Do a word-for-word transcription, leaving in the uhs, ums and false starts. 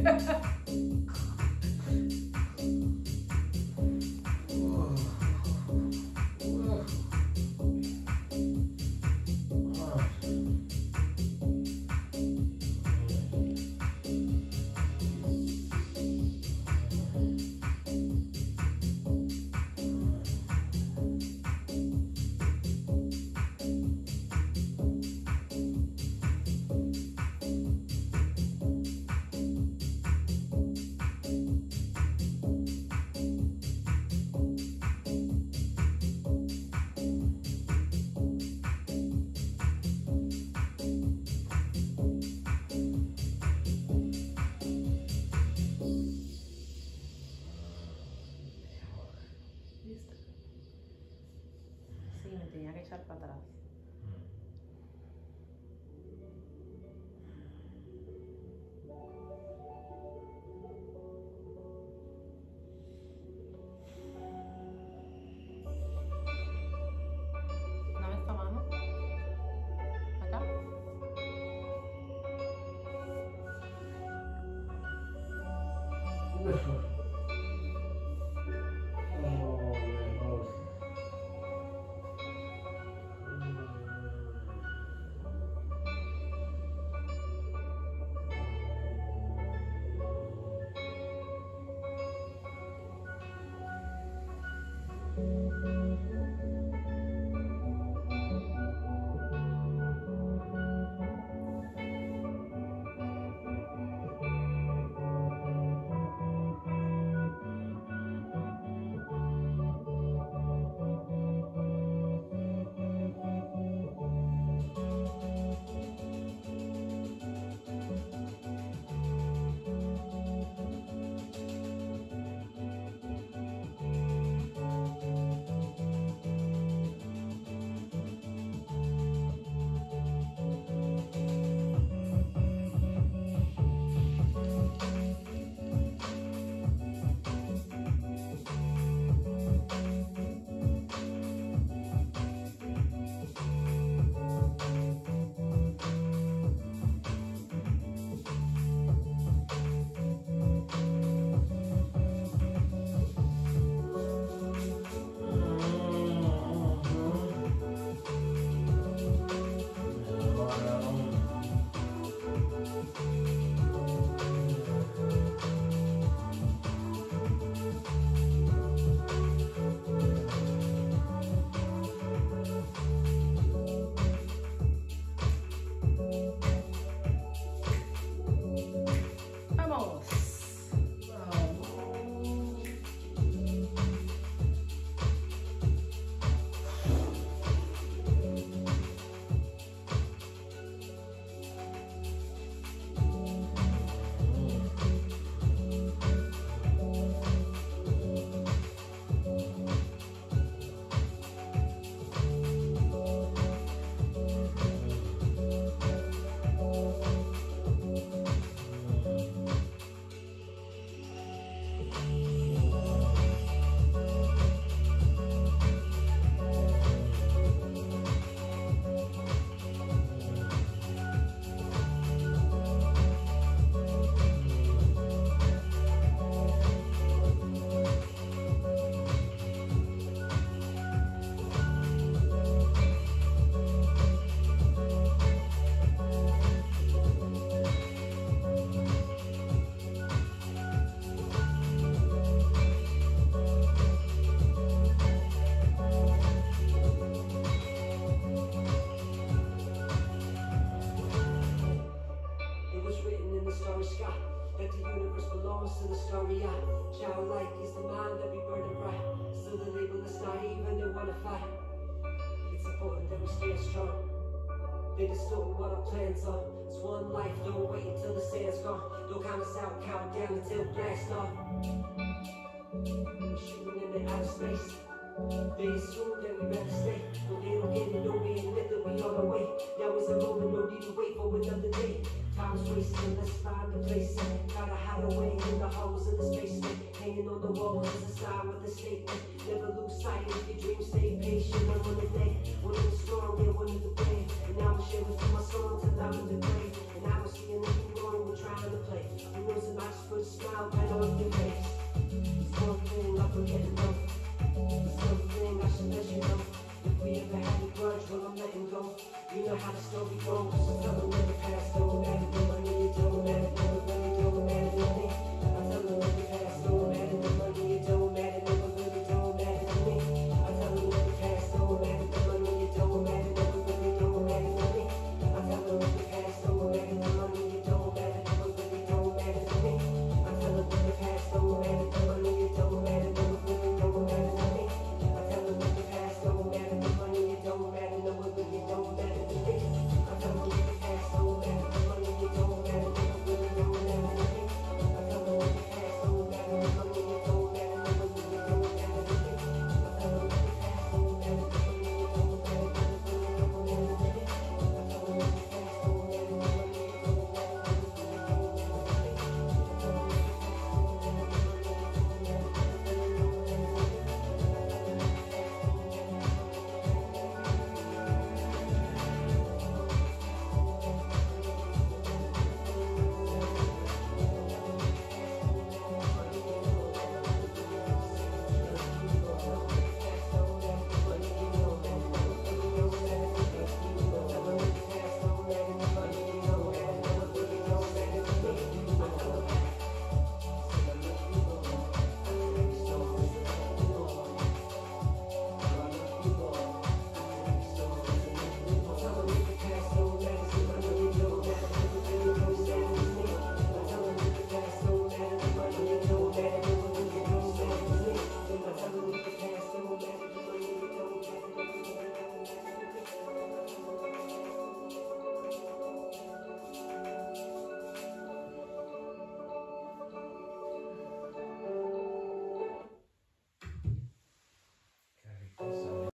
Para atrás. Dame esta mano. Acá. To the story, yeah. Childlike is the mind that we burn and bright. Still the label is naive and they wanna fight. It's important that we stay strong. They distort what our plans are. It's one life, don't wait until the sand's gone. Don't count us out, count down until blast off. Shooting into outer space. They assume that we better stay. But they don't get it, no we ain't with it, we on our way. Now is the moment, no need to wait for another day. Time's wasting, let's find a place. Gotta hide away in the holes of the space. Hanging on the walls is a sign with a statement. Never lose sight of your dreams, stay patient. I'm on the day, one in the storm, yeah, one in the brave. And I will share with you my song till I'm in the grave. And I don't see anything wrong with trying to play. Who knows if I close.